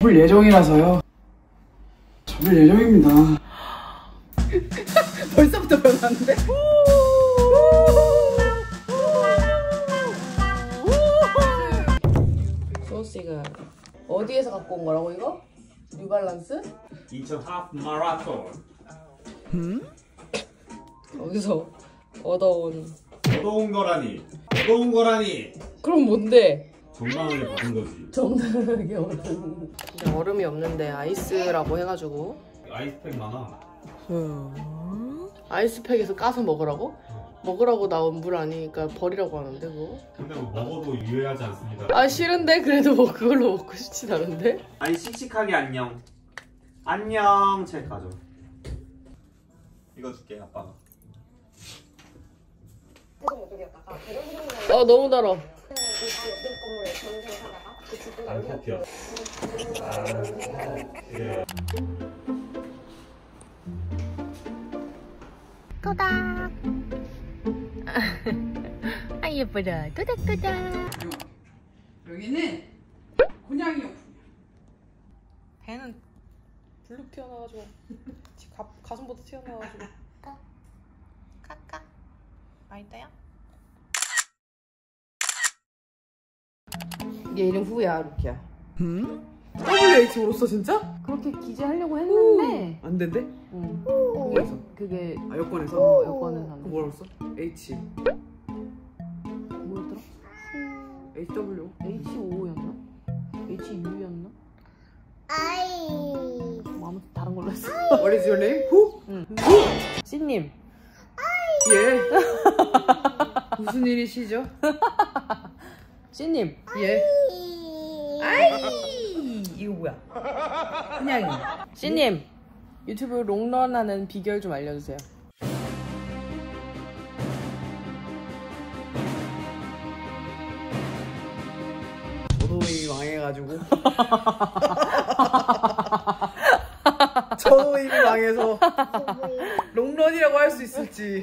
접을 예정이라서요. 접을 예정입니다. 벌써부터 변하는데? 소씨가 어디에서 갖고 온 거라고 이거? 뉴발란스? 인천 하프 마라톤. 거기서 얻어온 거라니. 그럼 뭔데? 정당하게 받은 거지. 정당하게 얻은 얼음이 없는데 아이스라고 해가지고 아이스팩 많아. 아이스팩에서 까서 먹으라고? 먹으라고 나온 물 아니니까 버리라고 하는데 그거? 근데 뭐 먹어도 유해하지 않습니다. 아 싫은데? 그래도 뭐 그걸로 먹고 싶진 않은데? 아니 씩씩하게 안녕. 안녕 책 가져. 이거 줄게 아빠가. 너무 달아. 안 커피야. 토닥. 아 예쁘다. 토닥토닥. 여기는 곤양이요. 배는 불룩 튀어나와가지고 가슴부터 튀어나와가지고 까까. 맛있어요? 얘 이름 후야 루키야. WHO로서 진짜? 그렇게 기재하려고 했는데 안 된대? 그게 아 여권에서? 여권에서 안 돼. 뭐라고 써? H. 뭐였더라? HW. HO였나? HU였나? 뭐 아무튼 다른 걸로 했어. What is your name? Who? 씨님. 예. 무슨 일이시죠? 씨님. 예. 이거 뭐야? 그냥 씨님 유튜브 롱런하는 비결 좀 알려주세요. 저도 망해가지고 저도 이미 망해서 롱런이라고 할 수 있을지.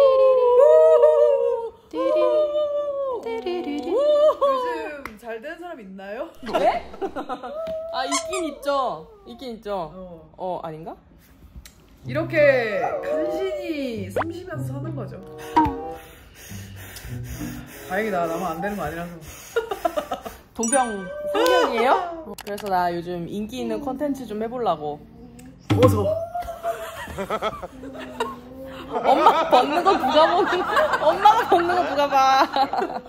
요즘 잘 되는 사람 있나요? 네? 아 있긴 있죠. 있긴 있죠. 아닌가? 이렇게 간신히 숨쉬면서 사는 거죠. 다행이다. 나만 안 되는 거 아니라서. 동병상련이에요? 그래서 나 요즘 인기 있는 컨텐츠 좀 해보려고. 벗어. 엄마가 벗는 거 누가 보는? 엄마가 벗는 거 누가 봐?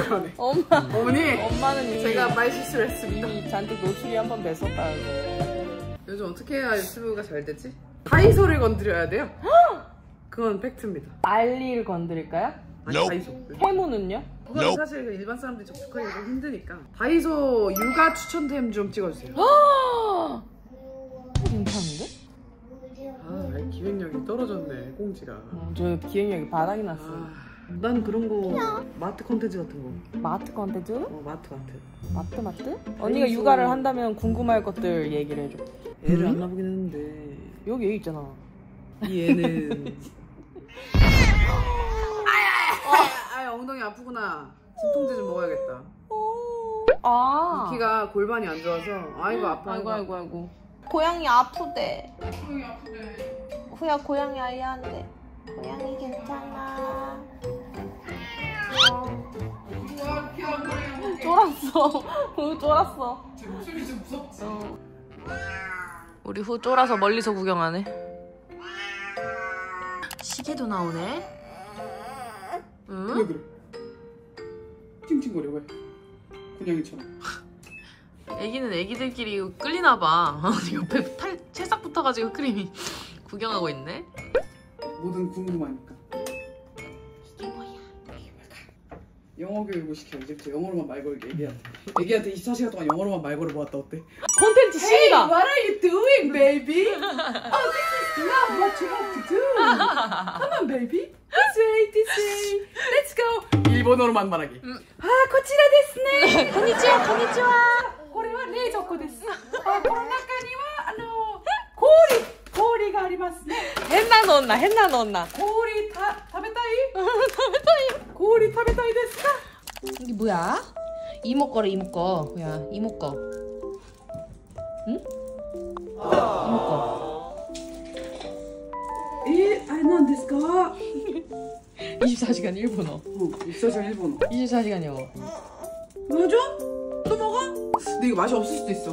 엄마는 이미 제가 말 실수를 했습니다. 이미 잔뜩 노출이 한 번 됐었다고. 요즘 어떻게 해야 유튜브가 잘 되지? 다이소를 건드려야 돼요. 그건 팩트입니다. 알리를 건드릴까요? 아니 다이소. 해무는요? 그건 사실 일반 사람들이 접촉하기가 좀 힘드니까 다이소 육아 추천템 좀 찍어주세요. 괜찮은데? 아, 기획력이 떨어졌네, 꽁지가. 저 기획력이 바닥이 났어. 난 그런 거 마트 컨텐츠 같은 거. 마트 컨텐츠? 마트. 언니가 육아를 한다면 궁금할 것들 얘기를 해줘. 애를 안 낳아보긴 했는데 여기 있잖아. 이 애는 엉덩이 아프구나. 진통제 좀 먹어야겠다. 루키가 골반이 안 좋아서 아이고 아파. 아이고. 고양이 아프대. 엉덩이 아프대. 후야 고양이 아이한테. 고양이 괜찮아. 쫄았어. 제 목소리 좀 무섭지? 우리 후 쫄아서 멀리서 구경하네. 시계도 나오네. 응? 왜 그래? 찡찡거려 왜? 고양이처럼. 애기는 애기들끼리 끌리나봐. 옆에 채싹 붙어가지고 크림이 구경하고 있네. 뭐든 궁금하니까. 이게 뭐야? 영어 교육을 시켜. 이제부터 영어로만 말 걸게 애기한테. 애기한테 24시간 동안 영어로만 말 걸어 보았다. 어때? 콘텐츠 신이다. What are you doing, baby? Oh, this is not what you have to do. Come on, baby. This way. Let's go. 일본어로만 말하기. 고치라 데스네. konnichiwa. これは冷蔵庫です。この中には氷がありますね。 henna 넣었나? 氷食べたい？氷食べたいですか？ 이게 뭐야? 이모 거래 이모 거. 뭐야 이모 거. 응? 그러니까. 何ですか? 24시간 일본어. 24시간 일본어. 24시간 영어. 맞아? 또 먹어? 근데 이거 맛이 없을 수도 있어.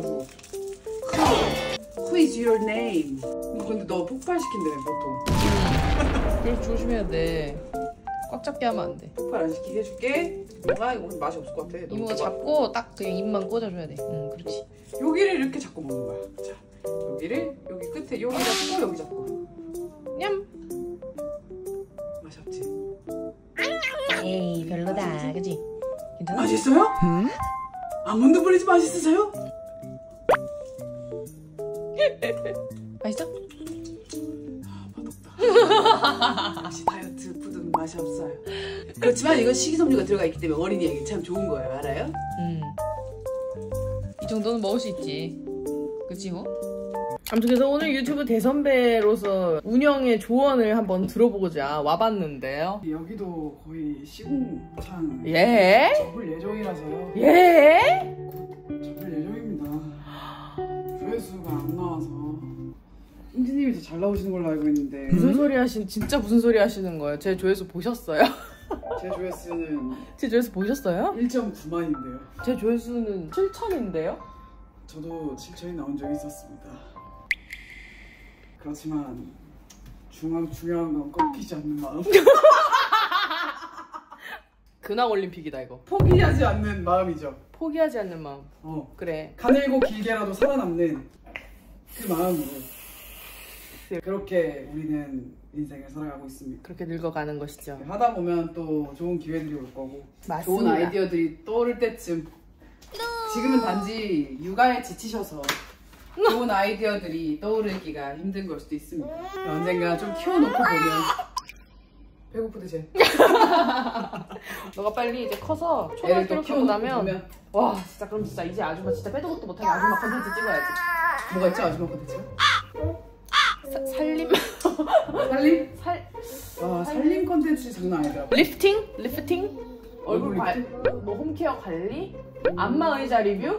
Who is your name? 근데 너 폭발시킨다며 보통. 그래서 조심해야 돼. 꽉 잡게 하면 안 돼. 폭발 안 시키게 해줄게. 뭐가 이거 맛이 없을 것 같아. 너무 이모가 좋아. 잡고 딱 그냥 입만 꽂아줘야 돼. 응, 그렇지. 여기를 이렇게 잡고 먹는 거야. 자, 여기를 여기 끝에 여기 잡고 여기 잡고. 냠. 맛이 없지? 에이, 별로다. 그치? 괜찮아? 맛있어요? 응? 아몬드 브리즈 맛있으세요? 맛있어? 역시 다이어트 푸드는 맛이 없어요. 그렇지만 이건 식이섬유가 들어가 있기 때문에 어린이에게 참 좋은 거예요. 알아요? 이 정도는 먹을 수 있지. 그치, 뭐? 아무튼 그래서 오늘 유튜브 대선배로서 운영의 조언을 한번 들어보고자 와봤는데요. 여기도 거의 시공창 예? 접을 예정이라서요. 예? 접을 예정입니다. 조회수가 안 나와서 홍지님이 더 잘 나오시는 걸로 알고 있는데 무슨 소리 진짜 무슨 소리 하시는 거예요? 제 조회수 보셨어요? 제 조회수는 제 조회수 보셨어요? 1.9만인데요. 제 조회수는 7천인데요? 저도 7천이 나온 적이 있었습니다. 그렇지만 중요한 건 꺾이지 않는 마음. 근황 올림픽이다 이거. 포기하지 않는 마음이죠. 포기하지 않는 마음. 그래. 가늘고 길게라도 살아남는 그 마음으로 그렇게 우리는 인생을 살아가고 있습니다. 그렇게 늙어가는 것이죠. 하다 보면 또 좋은 기회들이 올 거고 맞습니다. 좋은 아이디어들이 떠오를 때쯤 지금은 단지 육아에 지치셔서 좋은 아이디어들이 떠오르기가 힘든 걸 수도 있습니다. 언젠가 좀 키워놓고 보면 배고프듯이 너가 빨리 이제 커서 애를 또 초등학교를 가고 키워놓고 나면 보면 와 진짜 그럼 진짜 이제 아줌마 진짜 빼도 것도 못하게 아줌마 컨텐츠 찍어야지. 뭐가 있죠? 아줌마 컨텐츠가? 살림 살림? 살 와 살림 컨텐츠 장난 아니더라고. 리프팅 얼굴 얼굴 뭐 홈케어 관리 안마 의자 리뷰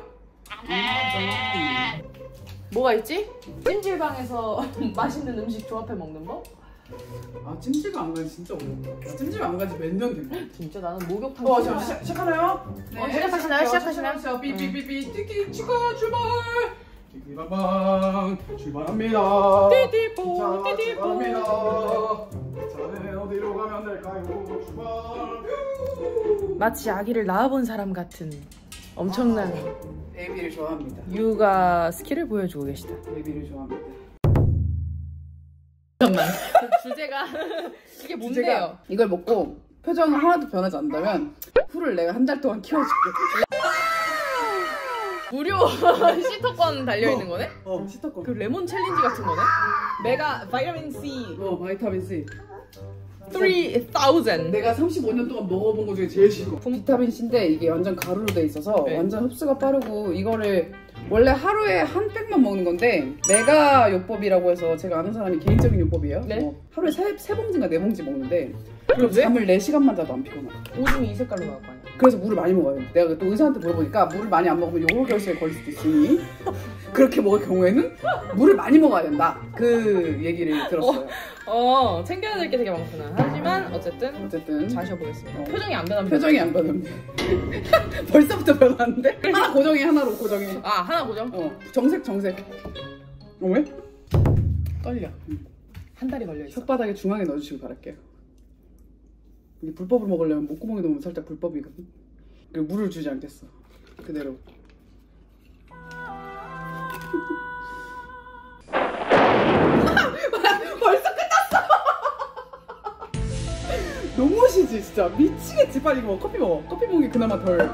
뭐가 있지? 찜질방에서 맛있는 음식 조합해 먹는 거? 아 찜질방 안 가지 진짜 어렵다. 나 찜질방 안 가지 몇 년 됐네. 진짜 나는 목욕탕 자 시작하나요? 시작하시나요? 시작하시나요? 삐삐삐삐 띠끼 추가 출발. 띠끼방방 출발합니다. 띠띠뽀 자 띠띠뽀 출발합니다. 자네 어디로 가면 될까요? 출발. 마치 아기를 낳아본 사람 같은 엄청난 베이비를 좋아합니다. 육아 스킬을 보여주고 계시다. 베이비를 좋아합니다. 잠깐만 주제가 이게 뭔데요? 이걸 먹고 표정 하나도 변하지 않는다면 풀을 내가 한 달 동안 키워줄게. 무료 시터권 달려있는 거네? 시터권. 그 레몬 챌린지 같은 거네? 메가 바이타민 C 바이타민 C 3000 내가 35년 동안 먹어본 것 중에 제일 싫어. 비타민 C인데 이게 완전 가루로 돼 있어서 네. 완전 흡수가 빠르고 이거를 원래 하루에 한 팩만 먹는 건데 메가 요법이라고 해서 제가 아는 사람이 개인적인 요법이에요. 네? 하루에 3봉지인가 4봉지 먹는데 그럼 왜? 잠을 4시간만 자도 안 피곤하고. 오줌이 이 색깔로 나올 거 아니야? 그래서 물을 많이 먹어요. 내가 또 의사한테 물어보니까 물을 많이 안 먹으면 요로결석에 걸릴 수도 있으니 그렇게 먹을 경우에는 물을 많이 먹어야 된다. 그 얘기를 들었어요. 챙겨야 될 게 되게 많구나. 하지만 어쨌든 잘 쉬어보겠습니다. 표정이 안 변하면 표정이 안 변합니다. 벌써부터 변하는데? 하나 고정해, 하나로 고정해. 하나 고정? 정색. 왜? 떨려. 한 달이 걸려있어. 혓바닥에 중앙에 넣어주시길 바랄게요. 이게 불법을 먹으려면 목구멍에 넣으면 살짝 불법이거든. 그리고 물을 주지 않겠어. 그대로. 벌써 끝났어! 너무시지 진짜. 미치겠지. 빨리 이거 커피 먹어. 커피 먹는 게 그나마 덜.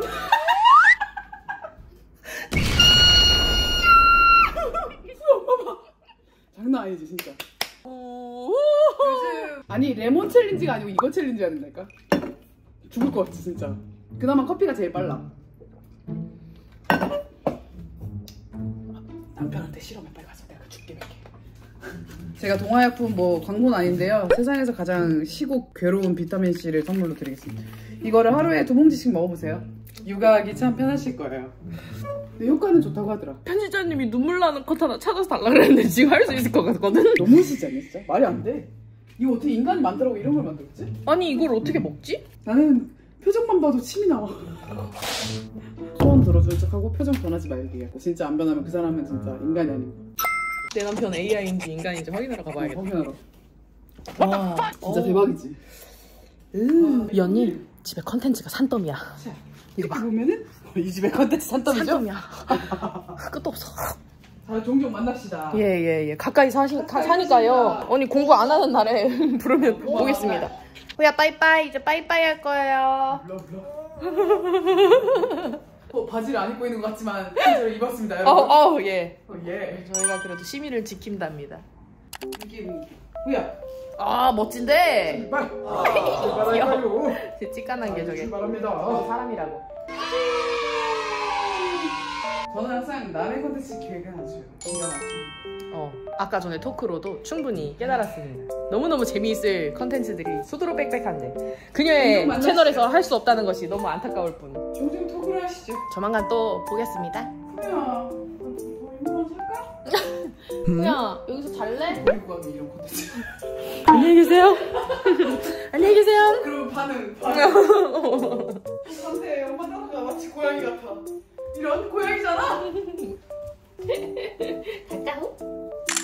장난 아니지 진짜. 요즘 아니 레몬 챌린지가 아니고 이거 챌린지 해야 된다니까. 죽을 것 같지 진짜. 그나마 커피가 제일 빨라. 남편한테 실험해 빨리 가서 내가 죽게 먹게. 제가 동화약품 뭐 광고는 아닌데요. 세상에서 가장 시고 괴로운 비타민C를 선물로 드리겠습니다. 이거를 하루에 2봉지씩 먹어보세요. 육아하기 참 편하실 거예요. 근데 효과는 좋다고 하더라. 편집자님이 눈물 나는 컷 하나 찾아서 달라 그랬는데 지금 할 수 있을 것 같거든? 너무 시지 않냐 진짜? 말이 안 돼. 이거 어떻게 인간이 만들라고 이런 걸 만들었지? 아니 이걸 어떻게 먹지? 나는 표정만 봐도 침이 나와. 소원 들어줄 척하고 표정 변하지 말기 하고 진짜 안 변하면 그 사람은 진짜 인간이 아니고. 내 남편 AI인지 인간인지 확인하러 가봐야겠다. 확인하러. 와 진짜 대박이지. 이 언니 집에 컨텐츠가 산더미야. 이거 보면은 이 집에 컨텐츠 산더미죠? 산더미야. 끝도 없어. 자, 종종 만납시다. 예예예. 가까이 사니까요. 언니 공부 안 하는 날에 부르면 오겠습니다. 호야 빠이빠이. 이제 빠이빠이 할 거예요. 바지를 안 입고 있는 것 같지만 바지를 입었습니다, 여러분. 예. 예. 저희가 그래도 시민을 지킨답니다. 느낌. 후야. 아 멋진데. 빨리. 귀여워. 제 찌깐한 게 저게. 출발합니다. 사람이라고. 저는 항상 남의 컨텐츠 기획은 아주 기가 막히게. 아까 전에 토크로도 충분히 깨달았습니다. 너무너무 재미있을 컨텐츠들이 수두로 빽빽한데 그녀의 채널에서 할 수 없다는 것이 너무 안타까울 뿐. 종종 토크를 하시죠. 조만간 또 보겠습니다. 후야. 이모만 살까? 야 여기서 잘래? 버리고 가기 이런 컨텐츠. 안녕히 계세요. 안녕히 계세요. 그럼 반응. 상태 엄마 따라가 마치 고양이 같아. 이런 고양이잖아. 가까우?